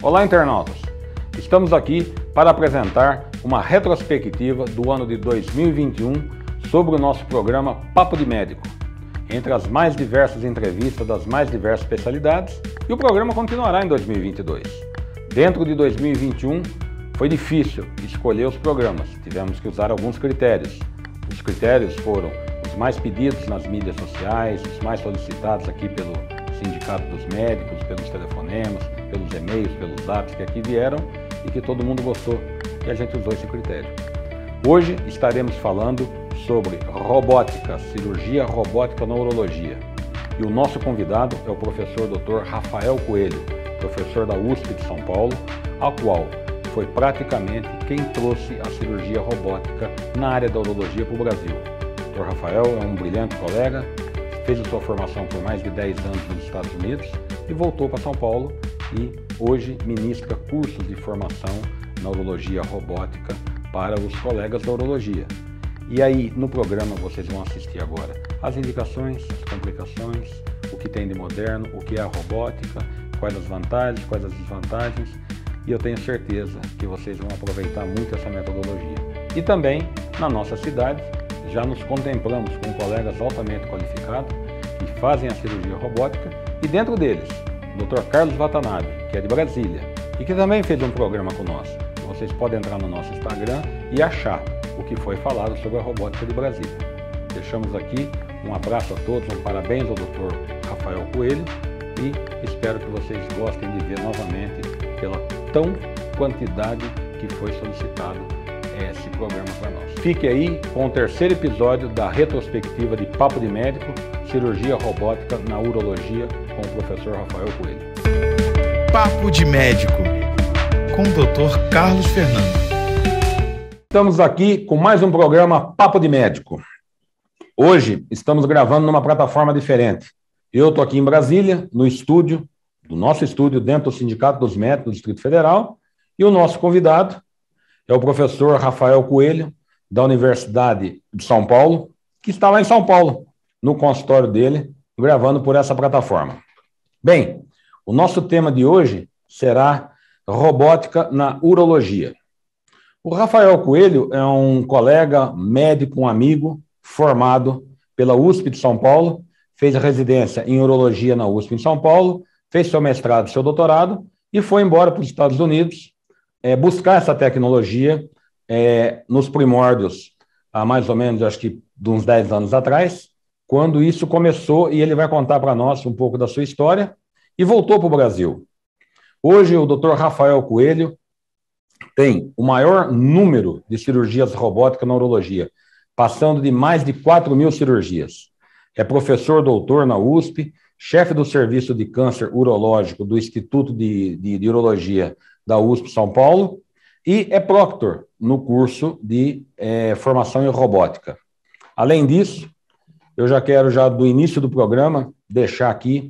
Olá, internautas! Estamos aqui para apresentar uma retrospectiva do ano de 2021 sobre o nosso programa Papo de Médico, entre as mais diversas entrevistas das mais diversas especialidades, e o programa continuará em 2022. Dentro de 2021, foi difícil escolher os programas, tivemos que usar alguns critérios. Os critérios foram os mais pedidos nas mídias sociais, os mais solicitados aqui pelo Sindicato dos Médicos, pelos telefonemas, pelos e-mails, pelos zaps que aqui vieram e que todo mundo gostou e a gente usou esse critério. Hoje estaremos falando sobre robótica, cirurgia robótica na urologia. E o nosso convidado é o professor Dr. Rafael Coelho, professor da USP de São Paulo, a qual foi praticamente quem trouxe a cirurgia robótica na área da urologia para o Brasil. O Dr. Rafael é um brilhante colega, fez a sua formação por mais de 10 anos nos Estados Unidos e voltou para São Paulo e hoje ministra cursos de formação na urologia robótica para os colegas da urologia. E aí, no programa, vocês vão assistir agora as indicações, as complicações, o que tem de moderno, o que é a robótica, quais as vantagens, quais as desvantagens, e eu tenho certeza que vocês vão aproveitar muito essa metodologia. E também, na nossa cidade, já nos contemplamos com colegas altamente qualificados que fazem a cirurgia robótica, e dentro deles, o Dr. Carlos Watanabe, que é de Brasília, e que também fez um programa conosco. Vocês podem entrar no nosso Instagram e achar o que foi falado sobre a robótica de Brasília. Deixamos aqui um abraço a todos, um parabéns ao Dr. Rafael Coelho e espero que vocês gostem de ver novamente pela tão quantidade que foi solicitado esse programa para nós. Fique aí com o terceiro episódio da retrospectiva de Papo de Médico, cirurgia robótica na urologia, com o professor Rafael Coelho. Papo de Médico, com o Dr. Carlos Fernando. Estamos aqui com mais um programa Papo de Médico. Hoje estamos gravando numa plataforma diferente. Eu estou aqui em Brasília, no estúdio, do nosso estúdio dentro do Sindicato dos Médicos do Distrito Federal, e o nosso convidado é o professor Rafael Coelho, da Universidade de São Paulo, que está lá em São Paulo, no consultório dele, gravando por essa plataforma. Bem, o nosso tema de hoje será robótica na urologia. O Rafael Coelho é um colega, médico, um amigo, formado pela USP de São Paulo, fez a residência em urologia na USP em São Paulo, fez seu mestrado, seu doutorado e foi embora para os Estados Unidos buscar essa tecnologia nos primórdios, há mais ou menos, acho que de uns 10 anos atrás, quando isso começou, e ele vai contar para nós um pouco da sua história, e voltou para o Brasil. Hoje, o Dr. Rafael Coelho tem o maior número de cirurgias robóticas na urologia, passando de mais de 4.000 cirurgias. É professor doutor na USP, chefe do Serviço de Câncer Urológico do Instituto de Urologia da USP São Paulo e é proctor no curso de formação em robótica. Além disso, eu já quero, do início do programa, deixar aqui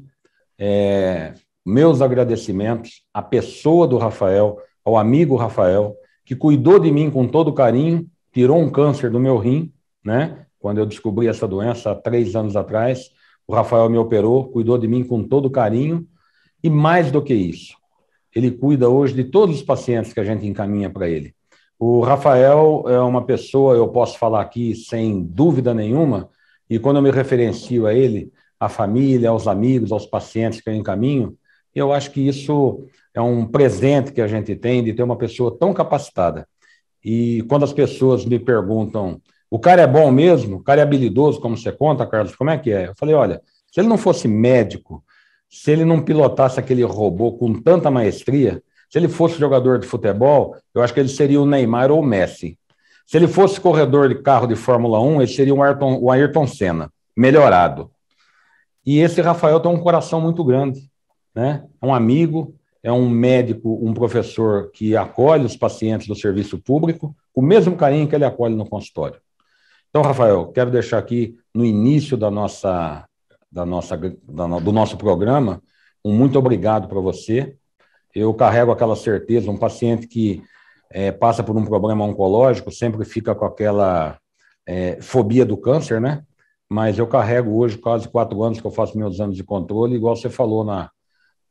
meus agradecimentos à pessoa do Rafael, ao amigo Rafael, que cuidou de mim com todo carinho, tirou um câncer do meu rim, né? Quando eu descobri essa doença há 3 anos atrás, o Rafael me operou, cuidou de mim com todo carinho, e mais do que isso, ele cuida hoje de todos os pacientes que a gente encaminha para ele. O Rafael é uma pessoa, eu posso falar aqui sem dúvida nenhuma, e quando eu me referencio a ele, à família, aos amigos, aos pacientes que eu encaminho, eu acho que isso é um presente que a gente tem de ter uma pessoa tão capacitada. E quando as pessoas me perguntam, o cara é bom mesmo? O cara é habilidoso, como você conta, Carlos? Como é que é? Eu falei, olha, se ele não fosse médico, se ele não pilotasse aquele robô com tanta maestria, se ele fosse jogador de futebol, eu acho que ele seria o Neymar ou o Messi. Se ele fosse corredor de carro de Fórmula 1, ele seria o Ayrton Senna, melhorado. E esse Rafael tem um coração muito grande, né? É um amigo, é um médico, um professor que acolhe os pacientes do serviço público com o mesmo carinho que ele acolhe no consultório. Então, Rafael, quero deixar aqui no início do nosso programa um muito obrigado para você. Eu carrego aquela certeza, um paciente que passa por um problema oncológico sempre fica com aquela fobia do câncer, né? Mas eu carrego hoje quase 4 anos que eu faço meus anos de controle, igual você falou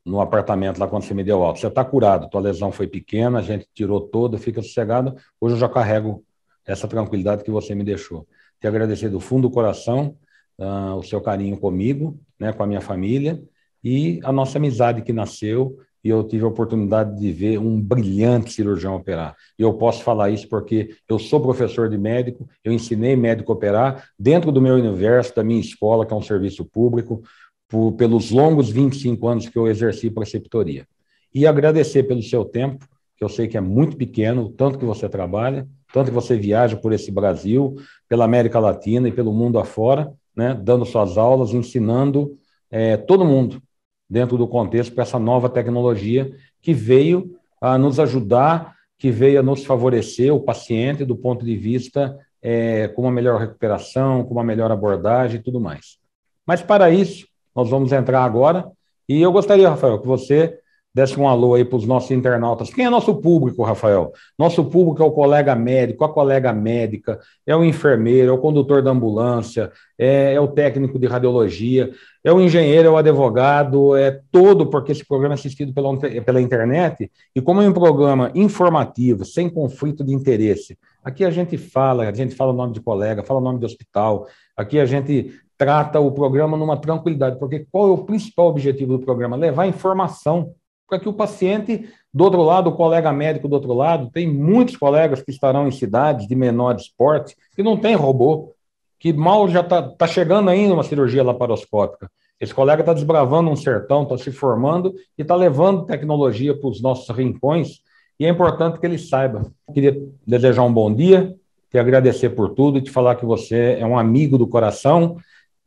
no apartamento lá quando você me deu alta. Você está curado, tua lesão foi pequena, a gente tirou toda, fica sossegado. Hoje eu já carrego essa tranquilidade que você me deixou. Te agradecer do fundo do coração o seu carinho comigo, né, com a minha família, e a nossa amizade que nasceu, e eu tive a oportunidade de ver um brilhante cirurgião operar. E eu posso falar isso porque eu sou professor de médico, eu ensinei médico a operar dentro do meu universo, da minha escola, que é um serviço público, pelos longos 25 anos que eu exerci preceptoria. E agradecer pelo seu tempo, que eu sei que é muito pequeno, tanto que você trabalha, tanto que você viaja por esse Brasil, pela América Latina e pelo mundo afora, né, dando suas aulas, ensinando todo mundo dentro do contexto para essa nova tecnologia que veio a nos ajudar, que veio a nos favorecer, o paciente, do ponto de vista com uma melhor recuperação, com uma melhor abordagem e tudo mais. Mas para isso, nós vamos entrar agora, e eu gostaria, Rafael, que você desse um alô aí para os nossos internautas. Quem é nosso público, Rafael? Nosso público é o colega médico, a colega médica, é o enfermeiro, é o condutor da ambulância, é o técnico de radiologia, é o engenheiro, é o advogado, é todo, porque esse programa é assistido pela internet, e como é um programa informativo, sem conflito de interesse, aqui a gente fala o nome de colega, fala o nome de hospital, aqui a gente trata o programa numa tranquilidade, porque qual é o principal objetivo do programa? Levar informação para que o paciente do outro lado, o colega médico do outro lado, tem muitos colegas que estarão em cidades de menor porte que não tem robô, que mal já está chegando ainda uma cirurgia laparoscópica. Esse colega está desbravando um sertão, está se formando e está levando tecnologia para os nossos rincões, e é importante que ele saiba. Eu queria desejar um bom dia, te agradecer por tudo e te falar que você é um amigo do coração,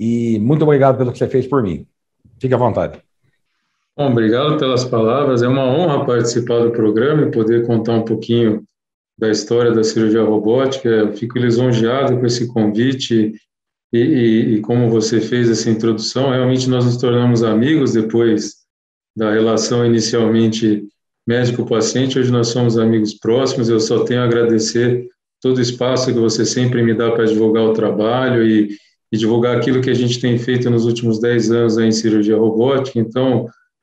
e muito obrigado pelo que você fez por mim. Fique à vontade. Bom, obrigado pelas palavras. É uma honra participar do programa e poder contar um pouquinho da história da cirurgia robótica. Eu fico lisonjeado com esse convite e como você fez essa introdução. Realmente nós nos tornamos amigos depois da relação inicialmente médico-paciente. Hoje nós somos amigos próximos. Eu só tenho a agradecer todo o espaço que você sempre me dá para divulgar o trabalho e divulgar aquilo que a gente tem feito nos últimos 10 anos aí em cirurgia robótica. Então,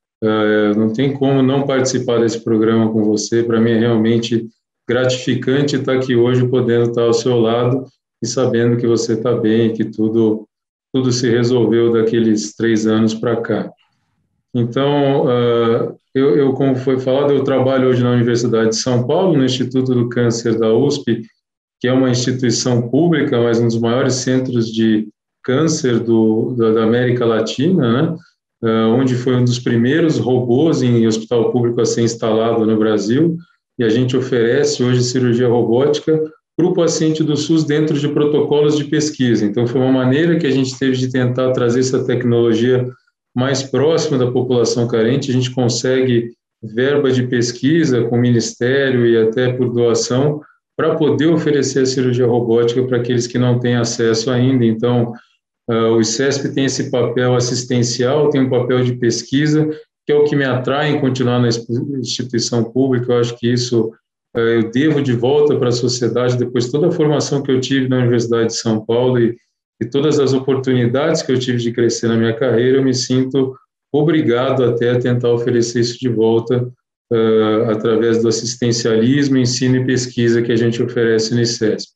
não tem como não participar desse programa com você. Para mim é realmente gratificante estar aqui hoje, podendo estar ao seu lado e sabendo que você está bem, que tudo se resolveu daqueles 3 anos para cá. Então, eu, como foi falado, eu trabalho hoje na Universidade de São Paulo, no Instituto do Câncer da USP, que é uma instituição pública, mas um dos maiores centros de câncer da América Latina, né? Onde foi um dos primeiros robôs em hospital público a ser instalado no Brasil, e a gente oferece hoje cirurgia robótica para o paciente do SUS dentro de protocolos de pesquisa. Então, foi uma maneira que a gente teve de tentar trazer essa tecnologia mais próxima da população carente. A gente consegue verba de pesquisa com o Ministério e até por doação para poder oferecer a cirurgia robótica para aqueles que não têm acesso ainda. Então, o ICESP tem esse papel assistencial, tem um papel de pesquisa, que é o que me atrai em continuar na instituição pública. Eu acho que isso eu devo de volta para a sociedade, depois de toda a formação que eu tive na Universidade de São Paulo e todas as oportunidades que eu tive de crescer na minha carreira, eu me sinto obrigado até a tentar oferecer isso de volta através do assistencialismo, ensino e pesquisa que a gente oferece no ICESP.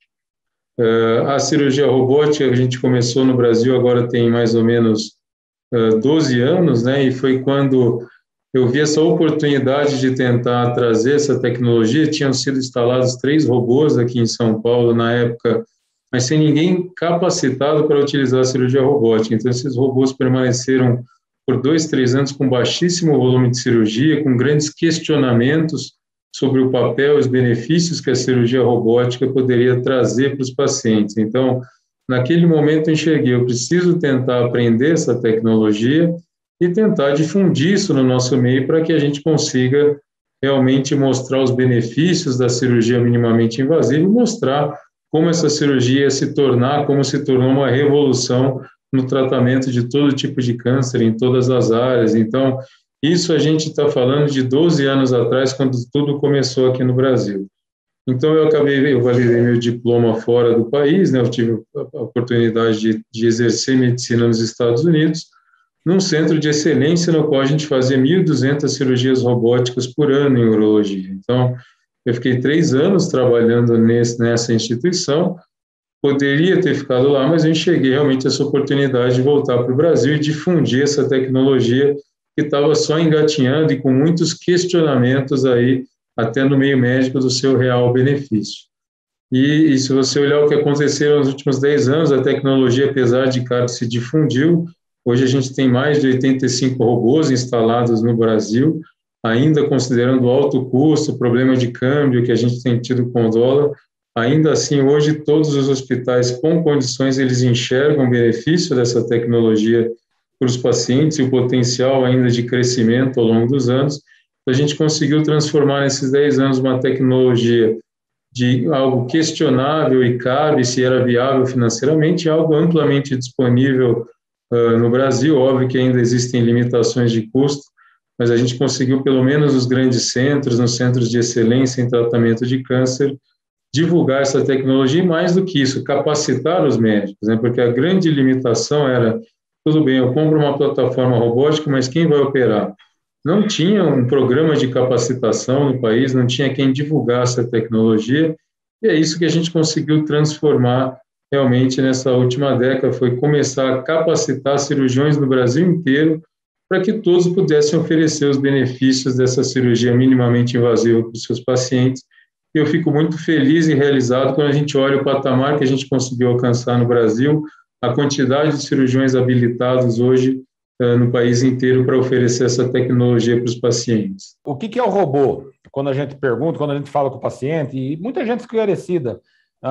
A cirurgia robótica a gente começou no Brasil, agora tem mais ou menos 12 anos, né? E foi quando eu vi essa oportunidade de tentar trazer essa tecnologia. Tinham sido instalados 3 robôs aqui em São Paulo na época, mas sem ninguém capacitado para utilizar a cirurgia robótica. Então, esses robôs permaneceram por 2, 3 anos com baixíssimo volume de cirurgia, com grandes questionamentos sobre o papel e os benefícios que a cirurgia robótica poderia trazer para os pacientes. Então, naquele momento eu enxerguei, eu preciso tentar aprender essa tecnologia e tentar difundir isso no nosso meio para que a gente consiga realmente mostrar os benefícios da cirurgia minimamente invasiva e mostrar como essa cirurgia como se tornou uma revolução no tratamento de todo tipo de câncer em todas as áreas. Então, isso a gente está falando de 12 anos atrás, quando tudo começou aqui no Brasil. Então, eu validei meu diploma fora do país, né? Eu tive a oportunidade de exercer medicina nos Estados Unidos. num centro de excelência no qual a gente fazia 1.200 cirurgias robóticas por ano em urologia. Então, eu fiquei 3 anos trabalhando nessa instituição, poderia ter ficado lá, mas eu enxerguei realmente essa oportunidade de voltar para o Brasil e difundir essa tecnologia que estava só engatinhando e com muitos questionamentos aí, até no meio médico, do seu real benefício. E se você olhar o que aconteceu nos últimos 10 anos, a tecnologia, apesar de caro, se difundiu. Hoje a gente tem mais de 85 robôs instalados no Brasil, ainda considerando o alto custo, o problema de câmbio que a gente tem tido com o dólar. Ainda assim, hoje, todos os hospitais com condições, eles enxergam o benefício dessa tecnologia para os pacientes e o potencial ainda de crescimento ao longo dos anos. A gente conseguiu transformar nesses 10 anos uma tecnologia de algo questionável e caro, e se era viável financeiramente, algo amplamente disponível no Brasil. Óbvio que ainda existem limitações de custo, mas a gente conseguiu, pelo menos nos grandes centros, nos centros de excelência em tratamento de câncer, divulgar essa tecnologia e, mais do que isso, capacitar os médicos, né? Porque a grande limitação era, tudo bem, eu compro uma plataforma robótica, mas quem vai operar? Não tinha um programa de capacitação no país, não tinha quem divulgasse a tecnologia, e é isso que a gente conseguiu transformar realmente nessa última década, foi começar a capacitar cirurgiões no Brasil inteiro para que todos pudessem oferecer os benefícios dessa cirurgia minimamente invasiva para os seus pacientes. Eu fico muito feliz e realizado quando a gente olha o patamar que a gente conseguiu alcançar no Brasil, a quantidade de cirurgiões habilitados hoje no país inteiro para oferecer essa tecnologia para os pacientes. O que é o robô? Quando a gente pergunta, quando a gente fala com o paciente, e muita gente esclarecida,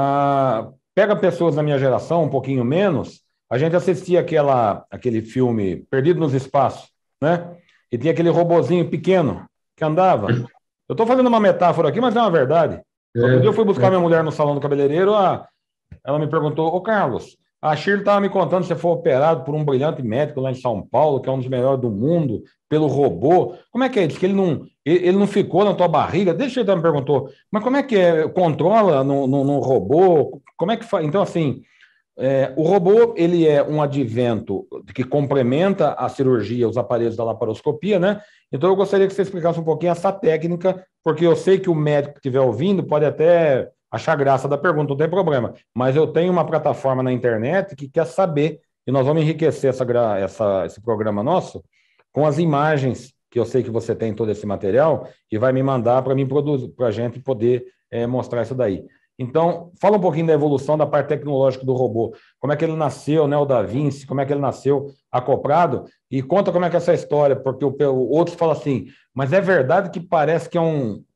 pega pessoas da minha geração, um pouquinho menos, a gente assistia aquele filme Perdido nos Espaços, né? E tinha aquele robozinho pequeno que andava. Eu estou fazendo uma metáfora aqui, mas é uma verdade. Outro dia eu fui buscar minha mulher no salão do cabeleireiro, ela me perguntou, ô Carlos, a Shirley estava me contando que você foi operado por um brilhante médico lá em São Paulo, que é um dos melhores do mundo, pelo robô. Como é que é? Diz que ele não ficou na tua barriga? Deixa eu me perguntou, mas como é que é? Controla no robô? Como é que faz? Então, assim, o robô, ele é um advento que complementa a cirurgia, os aparelhos da laparoscopia, né? Então, eu gostaria que você explicasse um pouquinho essa técnica, porque eu sei que o médico que estiver ouvindo pode até achar graça da pergunta, não tem problema, mas eu tenho uma plataforma na internet que quer saber, e nós vamos enriquecer esse programa nosso com as imagens, que eu sei que você tem todo esse material, e vai me mandar para mim produzir, para a gente poder mostrar isso daí. Então, fala um pouquinho da evolução da parte tecnológica do robô, como é que ele nasceu, né, o Da Vinci, como é que ele nasceu acoplado, e conta como é que é essa história, porque outros falam assim, mas é verdade que parece que é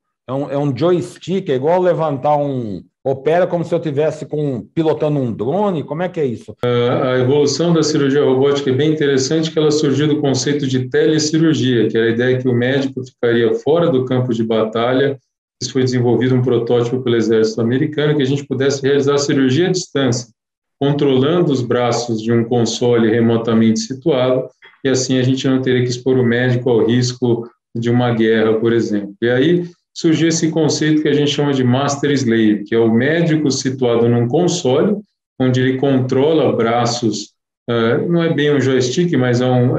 um joystick, é igual levantar opera como se eu estivesse pilotando um drone, como é que é isso? A evolução da cirurgia robótica é bem interessante, que ela surgiu do conceito de telecirurgia, que era a ideia que o médico ficaria fora do campo de batalha. Isso foi desenvolvido um protótipo pelo exército americano, que a gente pudesse realizar a cirurgia à distância, controlando os braços de um console remotamente situado, e assim a gente não teria que expor o médico ao risco de uma guerra, por exemplo. E aí surgiu esse conceito que a gente chama de Master Slave, que é o médico situado num console, onde ele controla braços, não é bem um joystick, mas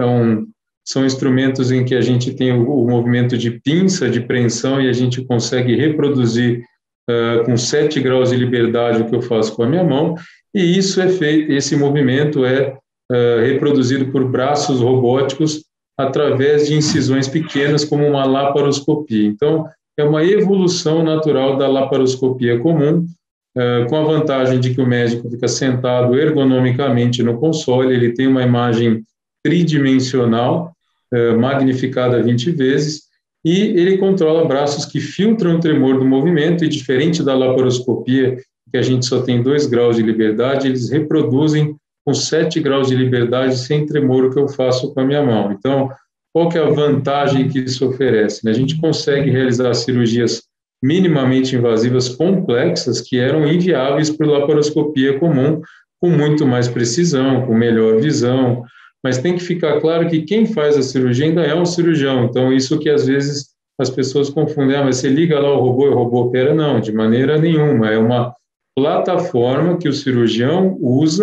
são instrumentos em que a gente tem o movimento de pinça, de preensão, e a gente consegue reproduzir com 7 graus de liberdade o que eu faço com a minha mão, e isso é feito, esse movimento é reproduzido por braços robóticos através de incisões pequenas, como uma laparoscopia. Então, é uma evolução natural da laparoscopia comum, com a vantagem de que o médico fica sentado ergonomicamente no console, ele tem uma imagem tridimensional, magnificada 20 vezes, e ele controla braços que filtram o tremor do movimento, e diferente da laparoscopia, que a gente só tem 2 graus de liberdade, eles reproduzem com 7 graus de liberdade sem tremor o que eu faço com a minha mão. Então, qual que é a vantagem que isso oferece? A gente consegue realizar cirurgias minimamente invasivas complexas que eram inviáveis por laparoscopia comum, com muito mais precisão, com melhor visão, mas tem que ficar claro que quem faz a cirurgia ainda é um cirurgião, então isso que às vezes as pessoas confundem, mas você liga lá o robô e o robô opera? Não, de maneira nenhuma, é uma plataforma que o cirurgião usa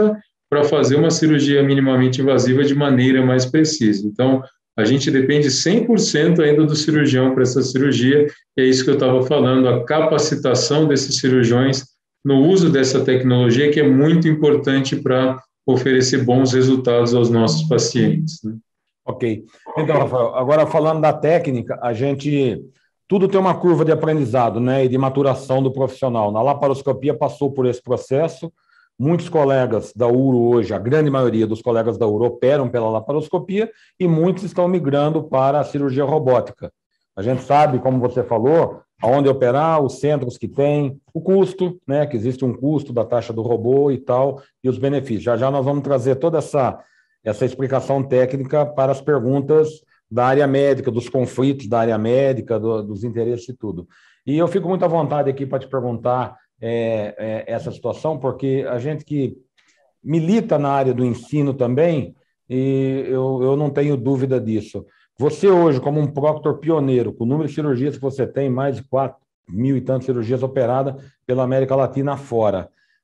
para fazer uma cirurgia minimamente invasiva de maneira mais precisa. Então, a gente depende 100% ainda do cirurgião para essa cirurgia, e é isso que eu estava falando, a capacitação desses cirurgiões no uso dessa tecnologia, que é muito importante para oferecer bons resultados aos nossos pacientes, né? Ok. Então, Rafael, agora falando da técnica, tudo tem uma curva de aprendizado, né, e de maturação do profissional. Na laparoscopia passou por esse processo. Muitos colegas da URO hoje, a grande maioria dos colegas da URO operam pela laparoscopia e muitos estão migrando para a cirurgia robótica. A gente sabe, como você falou, aonde operar, os centros que tem, o custo, né, que existe um custo da taxa do robô e tal, e os benefícios. Já já nós vamos trazer toda essa explicação técnica para as perguntas da área médica, dos conflitos da área médica, dos interesses e tudo. E eu fico muito à vontade aqui para te perguntar essa situação, porque a gente que milita na área do ensino também, e eu não tenho dúvida disso. Você hoje, como um proctor pioneiro, com o número de cirurgias que você tem, mais de 4.000 e tantas cirurgias operadas pela América Latina afora,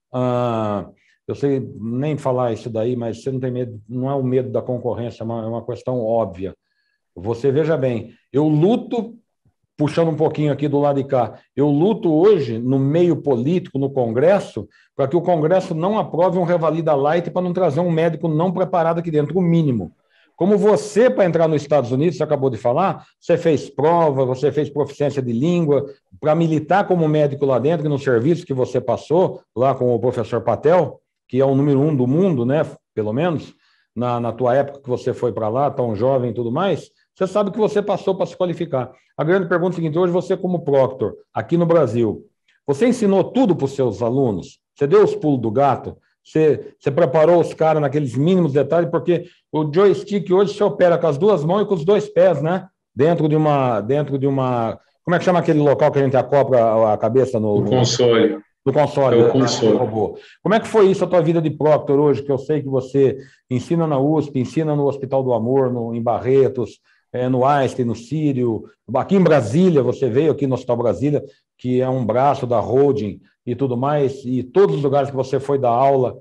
eu sei nem falar isso daí, mas você não tem medo, não é o medo da concorrência, é uma questão óbvia. Você veja bem, eu luto, puxando um pouquinho aqui do lado de cá, eu luto hoje no meio político, no Congresso, para que o Congresso não aprove um Revalida Light para não trazer um médico não preparado aqui dentro, o mínimo. Como você, para entrar nos Estados Unidos, você acabou de falar, você fez prova, você fez proficiência de língua, para militar como médico lá dentro, no serviço que você passou, lá com o professor Patel, que é o número 1 do mundo, né, pelo menos, na tua época que você foi para lá, tão jovem e tudo mais, você sabe que você passou para se qualificar. A grande pergunta é a seguinte, hoje você como proctor, aqui no Brasil, você ensinou tudo para os seus alunos? Você deu os pulos do gato? Você preparou os caras naqueles mínimos detalhes? Porque o joystick hoje se opera com as duas mãos e com os dois pés, né? Dentro de uma... Como é que chama aquele local que a gente acopla a cabeça no console? Do console, é o console. Do robô. Como é que foi isso a tua vida de proctor hoje, que eu sei que você ensina na USP, ensina no Hospital do Amor, em Barretos, no Einstein, no Sírio, aqui em Brasília, você veio aqui no Hospital Brasília, que é um braço da holding e tudo mais, e todos os lugares que você foi dar aula,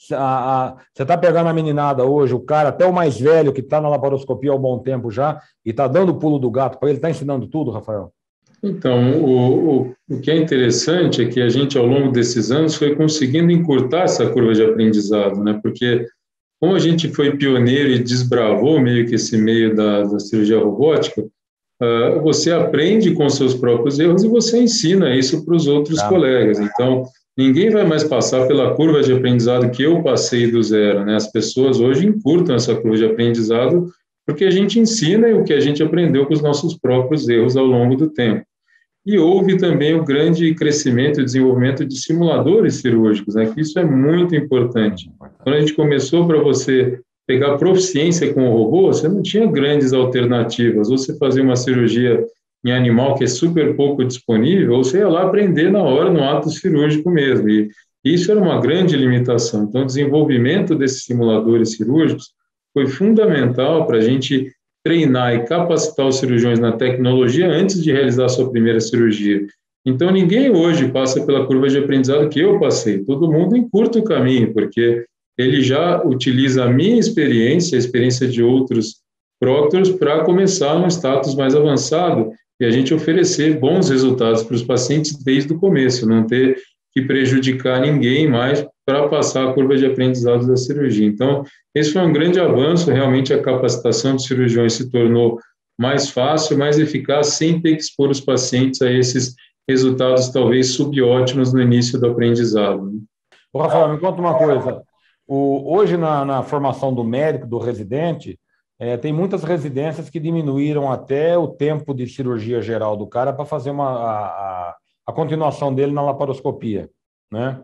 você está pegando a meninada hoje, o cara, até o mais velho, que está na laparoscopia há um bom tempo já, e está dando o pulo do gato para ele, está ensinando tudo, Rafael? Então, o que é interessante é que a gente, ao longo desses anos, foi conseguindo encurtar essa curva de aprendizado, né? Porque, como a gente foi pioneiro e desbravou meio que esse meio da cirurgia robótica, você aprende com seus próprios erros e você ensina isso para os outros colegas. Então, ninguém vai mais passar pela curva de aprendizado que eu passei do zero, né? As pessoas hoje encurtam essa curva de aprendizado porque a gente ensina o que a gente aprendeu com os nossos próprios erros ao longo do tempo. E houve também o grande crescimento e desenvolvimento de simuladores cirúrgicos, né? Que isso é muito importante. Quando a gente começou, para você pegar proficiência com o robô, você não tinha grandes alternativas. Ou você fazia uma cirurgia em animal que é super pouco disponível, ou você ia lá aprender na hora, no ato cirúrgico mesmo. E isso era uma grande limitação. Então, o desenvolvimento desses simuladores cirúrgicos foi fundamental para a gente treinar e capacitar os cirurgiões na tecnologia antes de realizar a sua primeira cirurgia. Então, ninguém hoje passa pela curva de aprendizado que eu passei. Todo mundo encurta o caminho, porque ele já utiliza a minha experiência, a experiência de outros proctors, para começar num status mais avançado e a gente oferecer bons resultados para os pacientes desde o começo, não ter que prejudicar ninguém mais para passar a curva de aprendizado da cirurgia. Então, esse foi um grande avanço, realmente a capacitação de cirurgiões se tornou mais fácil, mais eficaz, sem ter que expor os pacientes a esses resultados talvez subótimos no início do aprendizado. Rafael, me conta uma coisa. Hoje, na formação do médico, do residente, tem muitas residências que diminuíram até o tempo de cirurgia geral do cara para fazer a continuação dele na laparoscopia, né?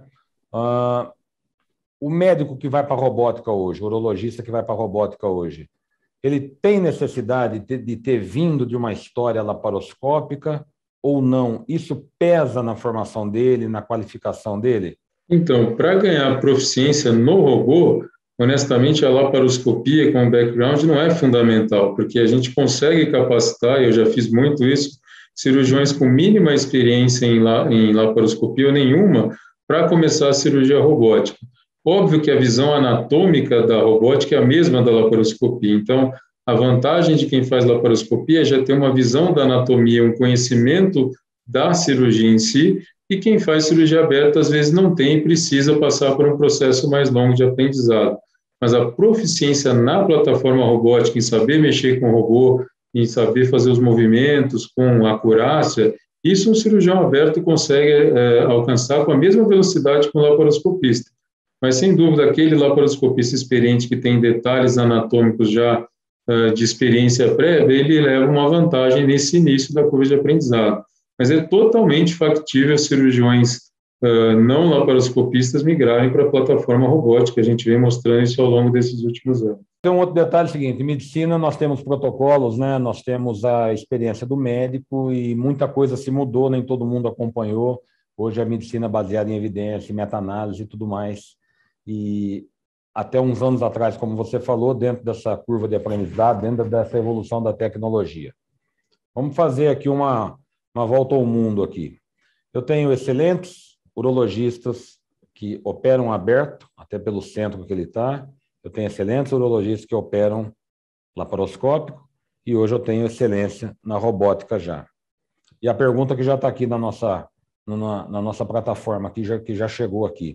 O médico que vai para a robótica hoje, o urologista que vai para a robótica hoje, ele tem necessidade de ter vindo de uma história laparoscópica ou não? Isso pesa na formação dele, na qualificação dele? Então, para ganhar proficiência no robô, honestamente, a laparoscopia com background não é fundamental, porque a gente consegue capacitar, eu já fiz muito isso, cirurgiões com mínima experiência em laparoscopia ou nenhuma, para começar a cirurgia robótica. Óbvio que a visão anatômica da robótica é a mesma da laparoscopia, então a vantagem de quem faz laparoscopia é já ter uma visão da anatomia, um conhecimento da cirurgia em si, e quem faz cirurgia aberta às vezes não tem e precisa passar por um processo mais longo de aprendizado. Mas a proficiência na plataforma robótica, em saber mexer com o robô, em saber fazer os movimentos com acurácia, isso um cirurgião aberto consegue alcançar com a mesma velocidade que um laparoscopista. Mas, sem dúvida, aquele laparoscopista experiente que tem detalhes anatômicos já de experiência prévia, ele leva uma vantagem nesse início da curva de aprendizado. Mas é totalmente factível cirurgiões não laparoscopistas migrarem para a plataforma robótica. A gente vem mostrando isso ao longo desses últimos anos. Tem um outro detalhe seguinte: em medicina nós temos protocolos, né? Nós temos a experiência do médico e muita coisa se mudou, nem todo mundo acompanhou. Hoje a medicina é baseada em evidência, em meta-análise e tudo mais. E até uns anos atrás, como você falou, dentro dessa curva de aprendizado, dentro dessa evolução da tecnologia. Vamos fazer aqui uma volta ao mundo aqui. Eu tenho excelentes urologistas que operam aberto, até pelo centro que ele está. Eu tenho excelentes urologistas que operam laparoscópico e hoje eu tenho excelência na robótica já. E a pergunta que já está aqui na nossa plataforma, que já chegou aqui.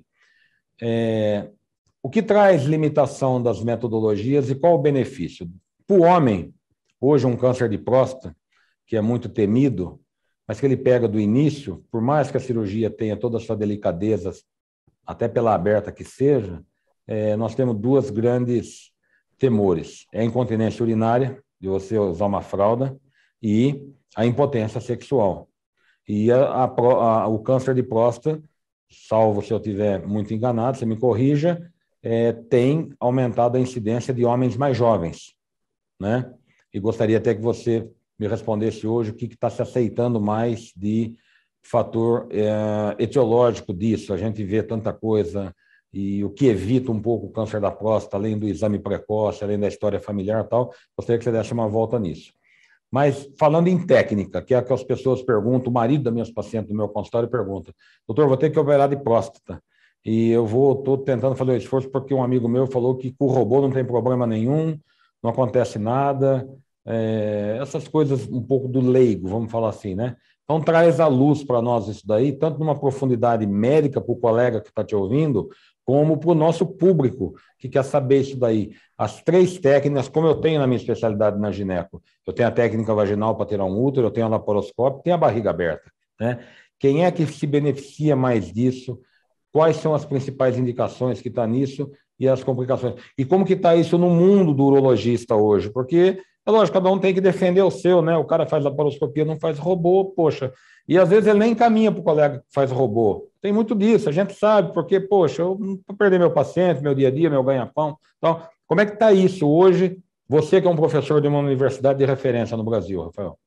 O que traz limitação das metodologias e qual o benefício? Para o homem, hoje um câncer de próstata, que é muito temido, mas que ele pega do início, por mais que a cirurgia tenha toda a sua delicadeza, até pela aberta que seja, nós temos duas grandes temores. É a incontinência urinária, de você usar uma fralda, e a impotência sexual. E o câncer de próstata, salvo se eu estiver muito enganado, você me corrija, tem aumentado a incidência de homens mais jovens, né? E gostaria até que você me respondesse hoje o que está se aceitando mais de fator etiológico disso. A gente vê tanta coisa e o que evita um pouco o câncer da próstata, além do exame precoce, além da história familiar e tal, gostaria que você desse uma volta nisso. Mas falando em técnica, que é a que as pessoas perguntam, o marido das minhas pacientes do meu consultório pergunta: doutor, vou ter que operar de próstata. E estou tentando fazer um esforço porque um amigo meu falou que com o robô não tem problema nenhum, não acontece nada, essas coisas um pouco do leigo, vamos falar assim, né? Então traz à luz para nós isso daí, tanto numa profundidade médica para o colega que está te ouvindo, como para o nosso público que quer saber isso daí. As três técnicas, como eu tenho na minha especialidade na gineco, eu tenho a técnica vaginal para tirar um útero, eu tenho a laparoscópio, tenho a barriga aberta, né? Quem é que se beneficia mais disso? Quais são as principais indicações que está nisso e as complicações? E como que está isso no mundo do urologista hoje? Porque, é lógico, cada um tem que defender o seu, né? O cara faz laparoscopia, não faz robô, poxa. E às vezes ele nem encaminha para o colega que faz robô. Tem muito disso, a gente sabe, porque, poxa, eu não vou perder meu paciente, meu dia a dia, meu ganha-pão. Então, como é que está isso hoje? Você que é um professor de uma universidade de referência no Brasil, Rafael.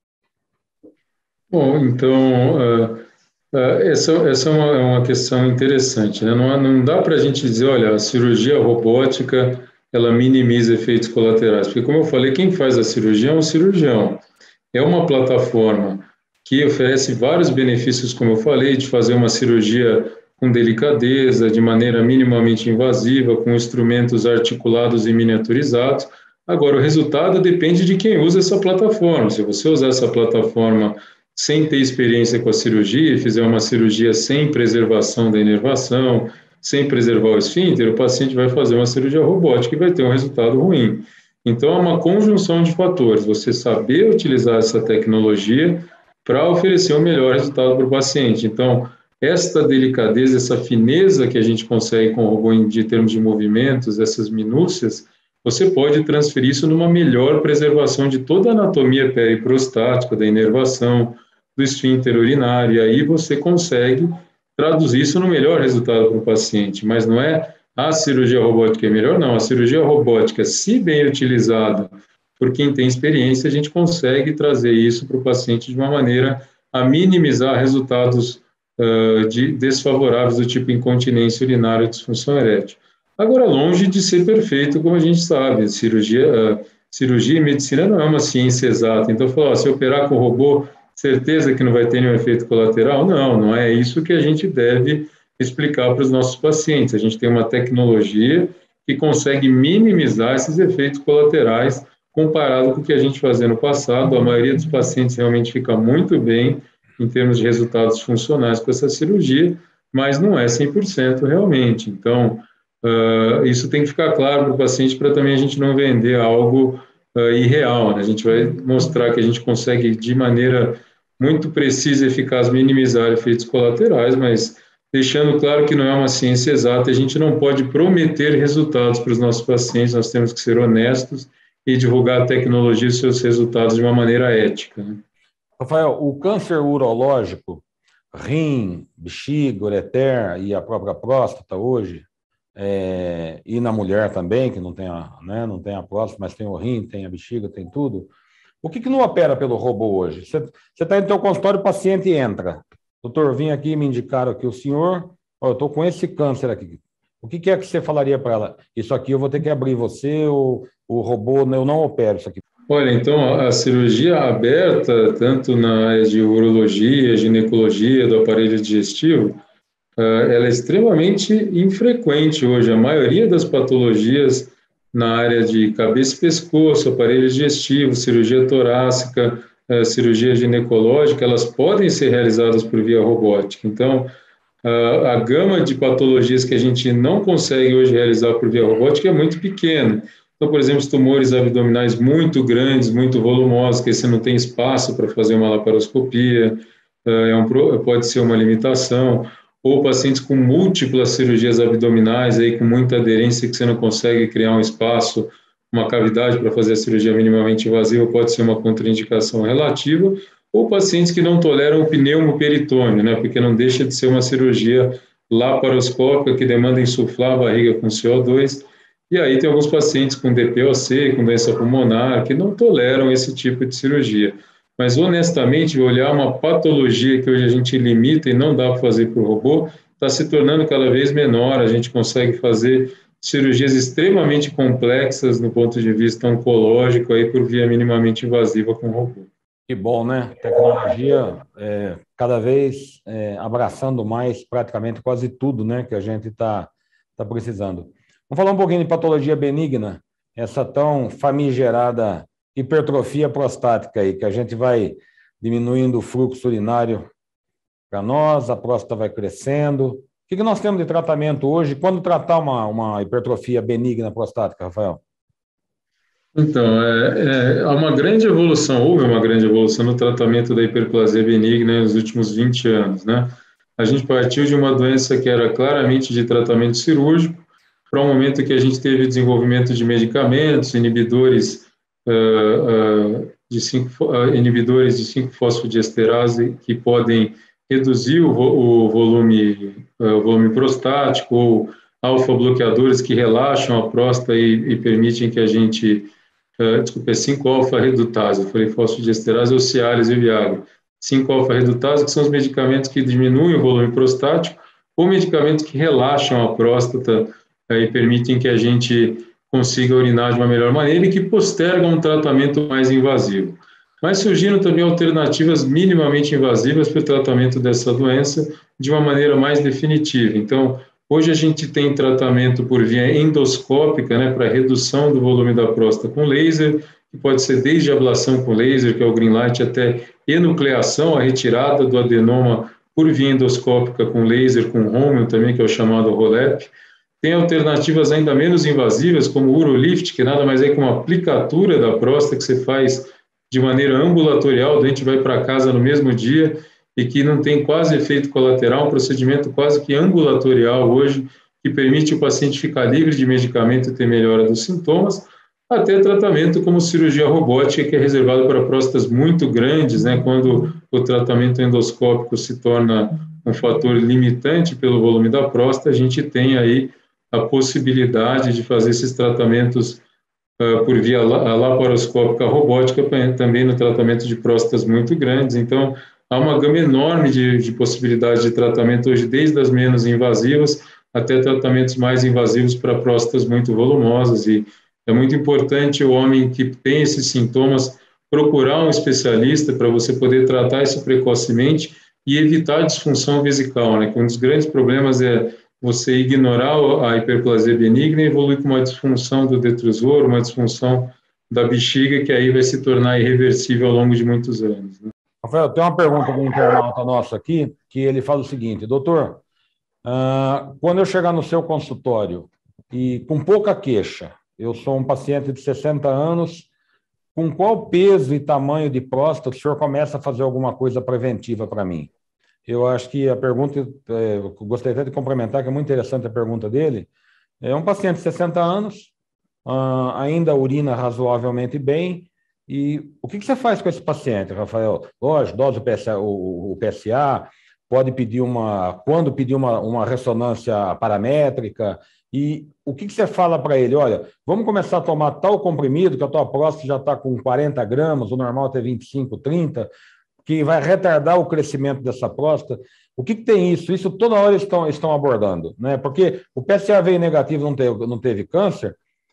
Bom, então, essa é uma questão interessante, né? Não dá para a gente dizer, olha, a cirurgia robótica, ela minimiza efeitos colaterais, porque, como eu falei, quem faz a cirurgia é um cirurgião. É uma plataforma que oferece vários benefícios, como eu falei, de fazer uma cirurgia com delicadeza, de maneira minimamente invasiva, com instrumentos articulados e miniaturizados. Agora, o resultado depende de quem usa essa plataforma. Se você usar essa plataforma sem ter experiência com a cirurgia, e fizer uma cirurgia sem preservação da inervação, sem preservar o esfíncter, o paciente vai fazer uma cirurgia robótica e vai ter um resultado ruim. Então, é uma conjunção de fatores. Você saber utilizar essa tecnologia para oferecer o melhor resultado para o paciente. Então, esta delicadeza, essa fineza que a gente consegue com o robô em termos de movimentos, essas minúcias, você pode transferir isso numa melhor preservação de toda a anatomia periprostática, da inervação, do esfíncter urinário, e aí você consegue traduzir isso no melhor resultado para o paciente. Mas não é a cirurgia robótica é melhor, não. A cirurgia robótica, se bem utilizada por quem tem experiência, a gente consegue trazer isso para o paciente de uma maneira a minimizar resultados desfavoráveis do tipo incontinência urinária ou disfunção erétil. Agora, longe de ser perfeito, como a gente sabe, cirurgia e medicina não é uma ciência exata. Então, falar, se operar com robô, certeza que não vai ter nenhum efeito colateral? Não é isso que a gente deve explicar para os nossos pacientes. A gente tem uma tecnologia que consegue minimizar esses efeitos colaterais comparado com o que a gente fazia no passado. A maioria dos pacientes realmente fica muito bem em termos de resultados funcionais com essa cirurgia, mas não é 100% realmente. Então, isso tem que ficar claro para o paciente, para também a gente não vender algo irreal, né? A gente vai mostrar que a gente consegue, de maneira muito precisa e eficaz, minimizar efeitos colaterais, mas deixando claro que não é uma ciência exata, a gente não pode prometer resultados para os nossos pacientes, nós temos que ser honestos e divulgar a tecnologia e seus resultados de uma maneira ética, né? Rafael, o câncer urológico, rim, bexiga, ureter e a própria próstata hoje, e na mulher também, que não tem não tem a próstata, mas tem o rim, tem a bexiga, tem tudo. O que não opera pelo robô hoje? Você está no teu consultório, o paciente entra. Doutor, vim aqui, me indicaram aqui o senhor, eu estou com esse câncer aqui. O que é que você falaria para ela? Isso aqui eu vou ter que abrir você, o robô, eu não opero isso aqui. Olha, então, a cirurgia aberta, tanto na área de urologia, ginecologia, do aparelho digestivo, ela é extremamente infrequente hoje. A maioria das patologias na área de cabeça e pescoço, aparelho digestivo, cirurgia torácica, cirurgia ginecológica, elas podem ser realizadas por via robótica. Então, a gama de patologias que a gente não consegue hoje realizar por via robótica é muito pequena. Então, por exemplo, os tumores abdominais muito grandes, muito volumosos, que você não tem espaço para fazer uma laparoscopia, pode ser uma limitação, ou pacientes com múltiplas cirurgias abdominais, aí, com muita aderência, que você não consegue criar um espaço, uma cavidade para fazer a cirurgia minimamente invasiva, pode ser uma contraindicação relativa, ou pacientes que não toleram o pneumoperitônio, né, porque não deixa de ser uma cirurgia laparoscópica que demanda insuflar a barriga com CO2, e aí tem alguns pacientes com DPOC, com doença pulmonar, que não toleram esse tipo de cirurgia. Mas, honestamente, olhar uma patologia que hoje a gente limita e não dá para fazer para o robô, está se tornando cada vez menor. A gente consegue fazer cirurgias extremamente complexas no ponto de vista oncológico aí por via minimamente invasiva com o robô. Que bom, né? Tecnologia cada vez abraçando mais praticamente quase tudo, né, que a gente está precisando. Vamos falar um pouquinho de patologia benigna, essa tão famigerada hipertrofia prostática aí, que a gente vai diminuindo o fluxo urinário para nós, a próstata vai crescendo. O que nós temos de tratamento hoje? Quando tratar uma hipertrofia benigna prostática, Rafael? Então, há uma grande evolução, houve uma grande evolução no tratamento da hiperplasia benigna nos últimos 20 anos, né? A gente partiu de uma doença que era claramente de tratamento cirúrgico para um momento que a gente teve desenvolvimento de medicamentos, inibidores de 5-fosfodiesterase que podem reduzir o volume prostático, ou alfa-bloqueadores que relaxam a próstata e permitem que a gente... desculpa, é 5-alfa-redutase, eu falei fosfodiesterase ou Cialis e Viagra. 5-alfa-redutase, que são os medicamentos que diminuem o volume prostático, ou medicamentos que relaxam a próstata e permitem que a gente consiga urinar de uma melhor maneira e que postergam um tratamento mais invasivo. Mas surgiram também alternativas minimamente invasivas para o tratamento dessa doença de uma maneira mais definitiva. Então, hoje a gente tem tratamento por via endoscópica, né, para redução do volume da próstata com laser, que pode ser desde ablação com laser, que é o green light, até enucleação, a retirada do adenoma por via endoscópica com laser, com Romium também, que é o chamado ROLEP. Tem alternativas ainda menos invasivas, como o Urolift, que nada mais é que uma aplicatura da próstata que você faz de maneira ambulatorial, o doente vai para casa no mesmo dia e que não tem quase efeito colateral, um procedimento quase que ambulatorial hoje, que permite o paciente ficar livre de medicamento e ter melhora dos sintomas, até tratamento como cirurgia robótica, que é reservado para próstatas muito grandes, né, quando o tratamento endoscópico se torna um fator limitante pelo volume da próstata, a gente tem aí a possibilidade de fazer esses tratamentos por via laparoscópica robótica, também no tratamento de próstatas muito grandes. Então, há uma gama enorme de possibilidades de tratamento hoje, desde as menos invasivas até tratamentos mais invasivos para próstatas muito volumosas. E é muito importante o homem que tem esses sintomas procurar um especialista para você poder tratar isso precocemente e evitar a disfunção vesical, né? Que um dos grandes problemas é você ignorar a hiperplasia benigna e evoluir com uma disfunção do detrusor, uma disfunção da bexiga, que aí vai se tornar irreversível ao longo de muitos anos, né? Rafael, tem uma pergunta do internauta nosso aqui, que ele fala o seguinte: doutor, quando eu chegar no seu consultório e com pouca queixa, eu sou um paciente de 60 anos, com qual peso e tamanho de próstata o senhor começa a fazer alguma coisa preventiva para mim? Eu acho que a pergunta, eu gostaria até de complementar, que é muito interessante a pergunta dele. É um paciente de 60 anos, ainda urina razoavelmente bem. E o que você faz com esse paciente, Rafael? Lógico, dose o PSA, pode pedir quando pedir uma ressonância paramétrica. E o que você fala para ele? Olha, vamos começar a tomar tal comprimido, que a tua próstata já está com 40 gramas, o normal é ter 25, 30, que vai retardar o crescimento dessa próstata. O que tem isso? Isso toda hora estão abordando, né? Porque o PSA veio negativo, não teve câncer,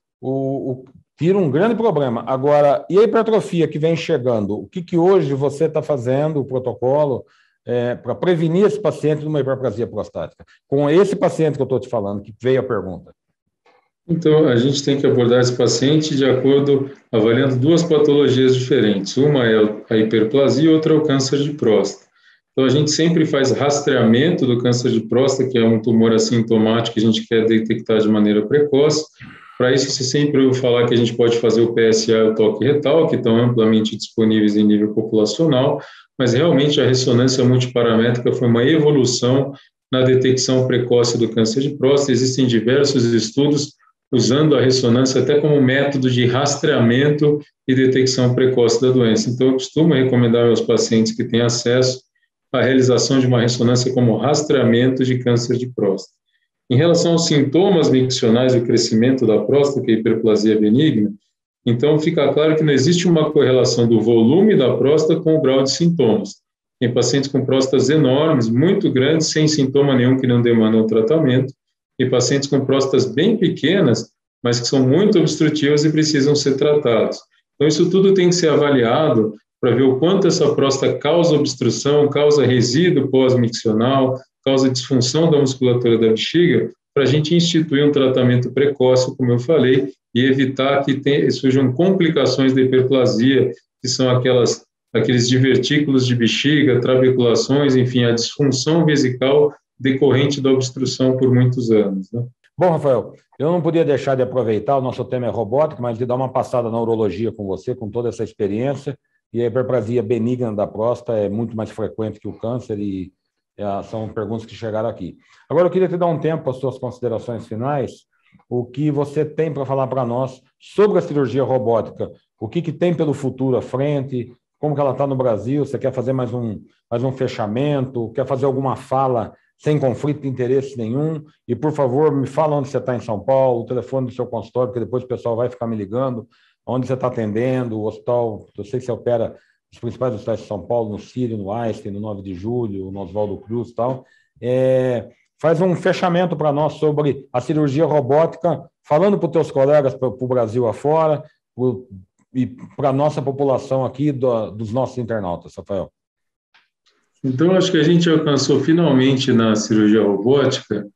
tira um grande problema. Agora, e a hipertrofia que vem chegando? O que hoje você está fazendo, o protocolo, para prevenir esse paciente de uma hiperplasia prostática? Com esse paciente que eu estou te falando, que veio a pergunta. Então, a gente tem que abordar esse paciente de acordo, avaliando duas patologias diferentes. Uma é a hiperplasia e outra é o câncer de próstata. Então, a gente sempre faz rastreamento do câncer de próstata, que é um tumor assintomático que a gente quer detectar de maneira precoce. Para isso, você sempre ouviu falar que a gente pode fazer o PSA e o toque retal, que estão amplamente disponíveis em nível populacional, mas realmente a ressonância multiparamétrica foi uma evolução na detecção precoce do câncer de próstata. Existem diversos estudos usando a ressonância até como método de rastreamento e detecção precoce da doença. Então, eu costumo recomendar aos pacientes que têm acesso à realização de uma ressonância como rastreamento de câncer de próstata. Em relação aos sintomas miccionais do crescimento da próstata, que é a hiperplasia benigna, então fica claro que não existe uma correlação do volume da próstata com o grau de sintomas. Tem pacientes com próstatas enormes, muito grandes, sem sintoma nenhum, que não demandam tratamento, e pacientes com próstatas bem pequenas, mas que são muito obstrutivas e precisam ser tratados. Então, isso tudo tem que ser avaliado para ver o quanto essa próstata causa obstrução, causa resíduo pós-miccional, causa disfunção da musculatura da bexiga, para a gente instituir um tratamento precoce, como eu falei, e evitar que surjam complicações da hiperplasia, que são aqueles divertículos de bexiga, trabeculações, enfim, a disfunção vesical decorrente da obstrução por muitos anos, né? Bom, Rafael, eu não podia deixar de aproveitar, o nosso tema é robótica, mas de dar uma passada na urologia com você, com toda essa experiência, e a hiperplasia benigna da próstata é muito mais frequente que o câncer, e são perguntas que chegaram aqui. Agora, eu queria te dar um tempo para as suas considerações finais, o que você tem para falar para nós sobre a cirurgia robótica, o que tem pelo futuro à frente, como que ela está no Brasil, você quer fazer mais um fechamento, quer fazer alguma fala sem conflito de interesse nenhum, e, por favor, me fala onde você está em São Paulo, o telefone do seu consultório, porque depois o pessoal vai ficar me ligando, onde você está atendendo, o hospital, eu sei que você opera os principais hospitais de São Paulo, no Sírio, no Einstein, no 9 de Julho, no Oswaldo Cruz e tal. Faz um fechamento para nós sobre a cirurgia robótica, falando para os teus colegas, para o Brasil afora, e para a nossa população aqui, dos nossos internautas, Rafael. Então, acho que a gente alcançou finalmente na cirurgia robótica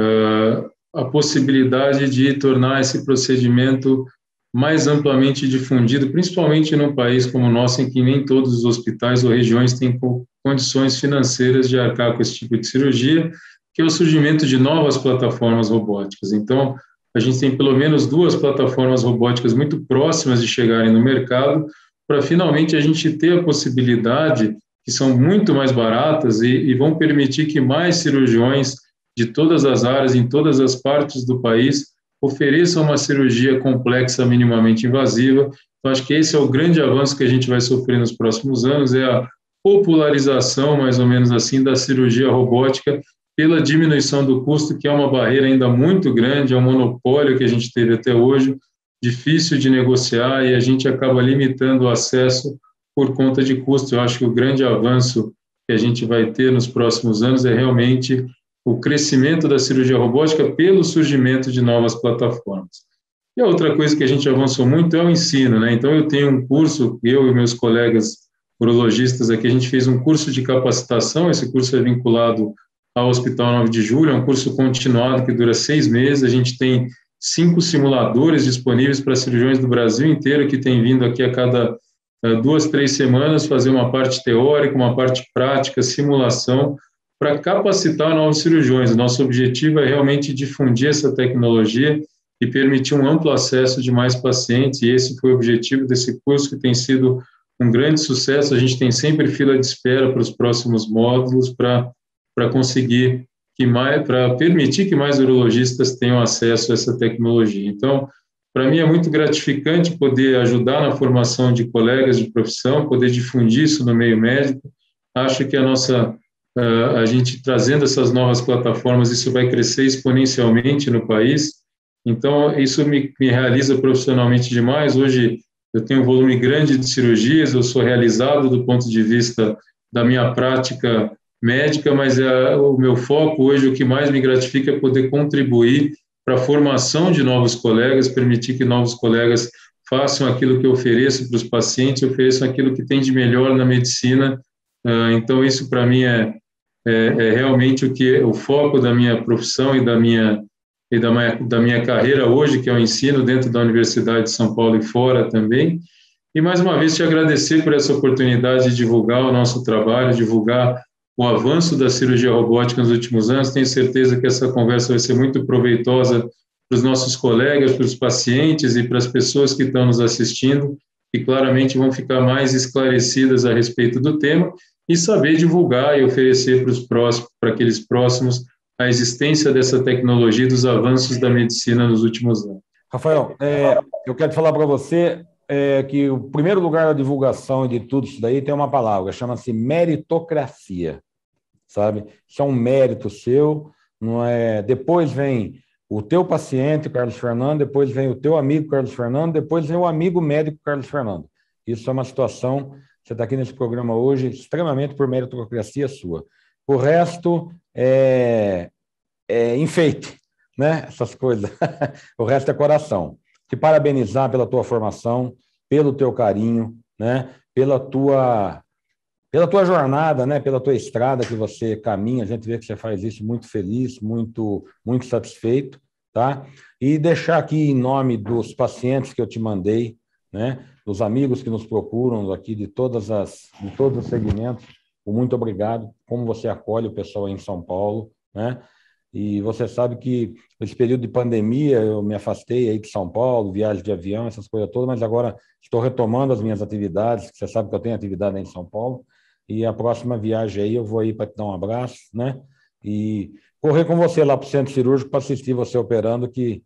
a possibilidade de tornar esse procedimento mais amplamente difundido, principalmente num país como o nosso, em que nem todos os hospitais ou regiões têm condições financeiras de arcar com esse tipo de cirurgia, que é o surgimento de novas plataformas robóticas. Então, a gente tem pelo menos 2 plataformas robóticas muito próximas de chegarem no mercado, para finalmente a gente ter a possibilidade, que são muito mais baratas e vão permitir que mais cirurgiões de todas as áreas, em todas as partes do país, ofereçam uma cirurgia complexa, minimamente invasiva. Então, acho que esse é o grande avanço que a gente vai sofrer nos próximos anos, é a popularização, mais ou menos assim, da cirurgia robótica, pela diminuição do custo, que é uma barreira ainda muito grande, é um monopólio que a gente teve até hoje, difícil de negociar, e a gente acaba limitando o acesso por conta de custo. Eu acho que o grande avanço que a gente vai ter nos próximos anos é realmente o crescimento da cirurgia robótica pelo surgimento de novas plataformas. E a outra coisa que a gente avançou muito é o ensino, né? Então, eu tenho um curso, eu e meus colegas urologistas aqui, a gente fez um curso de capacitação, esse curso é vinculado ao Hospital 9 de Julho, é um curso continuado que dura 6 meses, a gente tem 5 simuladores disponíveis para cirurgiões do Brasil inteiro, que têm vindo aqui a cada 2, 3 semanas fazer uma parte teórica, uma parte prática, simulação, para capacitar novos cirurgiões. O nosso objetivo é realmente difundir essa tecnologia e permitir um amplo acesso de mais pacientes, e esse foi o objetivo desse curso, que tem sido um grande sucesso. A gente tem sempre fila de espera para os próximos módulos, para conseguir para permitir que mais urologistas tenham acesso a essa tecnologia. Então, para mim é muito gratificante poder ajudar na formação de colegas de profissão, poder difundir isso no meio médico. Acho que a gente trazendo essas novas plataformas, isso vai crescer exponencialmente no país. Então, isso me realiza profissionalmente demais. Hoje, eu tenho um volume grande de cirurgias, eu sou realizado do ponto de vista da minha prática médica, mas o meu foco hoje, o que mais me gratifica é poder contribuir para a formação de novos colegas, permitir que novos colegas façam aquilo que eu ofereço para os pacientes, ofereçam aquilo que tem de melhor na medicina. Então, isso para mim é realmente o foco da minha profissão e da minha carreira hoje, que é o ensino dentro da Universidade de São Paulo e fora também. E, mais uma vez, te agradecer por essa oportunidade de divulgar o nosso trabalho, divulgar o avanço da cirurgia robótica nos últimos anos. Tenho certeza que essa conversa vai ser muito proveitosa para os nossos colegas, para os pacientes e para as pessoas que estão nos assistindo, e claramente vão ficar mais esclarecidas a respeito do tema e saber divulgar e oferecer para aqueles próximos a existência dessa tecnologia e dos avanços da medicina nos últimos anos. Rafael, eu quero falar para você que o primeiro lugar da divulgação de tudo isso daí tem uma palavra, chama-se meritocracia, sabe? Isso é um mérito seu, não é? Depois vem o teu paciente, Carlos Fernando, depois vem o teu amigo, Carlos Fernando, depois vem o amigo médico, Carlos Fernando. Isso é uma situação, você está aqui nesse programa hoje, extremamente por meritocracia sua. O resto é enfeite, né? Essas coisas. O resto é coração. Te parabenizar pela tua formação, pelo teu carinho, né? Pela tua jornada, né? Pela tua estrada que você caminha. A gente vê que você faz isso muito feliz, muito, muito satisfeito, tá? E deixar aqui em nome dos pacientes que eu te mandei, né? Dos amigos que nos procuram aqui de todos os segmentos, muito obrigado. Como você acolhe o pessoal aí em São Paulo, né? E você sabe que nesse período de pandemia eu me afastei aí de São Paulo, viagem de avião, essas coisas todas, mas agora estou retomando as minhas atividades, você sabe que eu tenho atividade aí em São Paulo, e a próxima viagem aí eu vou aí para te dar um abraço, né? E correr com você lá para o centro cirúrgico para assistir você operando, que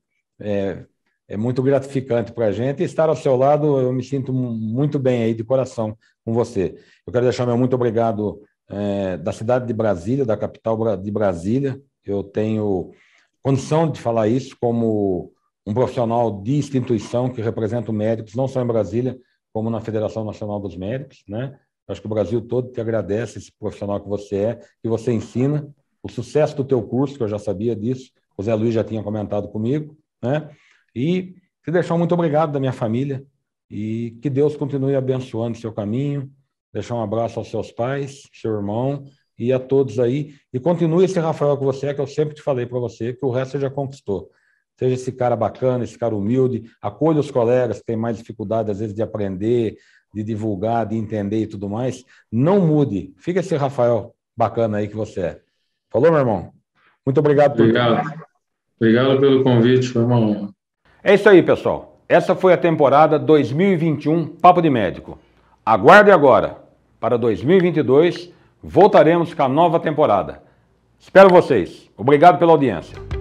é muito gratificante para a gente, e estar ao seu lado eu me sinto muito bem aí de coração com você. Eu quero deixar meu muito obrigado da cidade de Brasília, da capital de Brasília. Eu tenho condição de falar isso como um profissional de instituição que representa médicos, não só em Brasília, como na Federação Nacional dos Médicos, né? Acho que o Brasil todo te agradece esse profissional que você ensina, o sucesso do teu curso, que eu já sabia disso, o Zé Luiz já tinha comentado comigo, né? E te deixar muito obrigado da minha família e que Deus continue abençoando o seu caminho, deixar um abraço aos seus pais, seu irmão, e a todos aí, e continue esse Rafael que você é, que eu sempre te falei para você, que o resto você já conquistou. Seja esse cara bacana, esse cara humilde, acolha os colegas que têm mais dificuldade, às vezes, de aprender, de divulgar, de entender e tudo mais. Não mude, fica esse Rafael bacana aí que você é. Falou, meu irmão? Muito obrigado por tudo. Obrigado pelo convite, foi uma honra. É isso aí, pessoal. Essa foi a temporada 2021 Papo de Médico. Aguarde agora, para 2022, voltaremos com a nova temporada. Espero vocês. Obrigado pela audiência.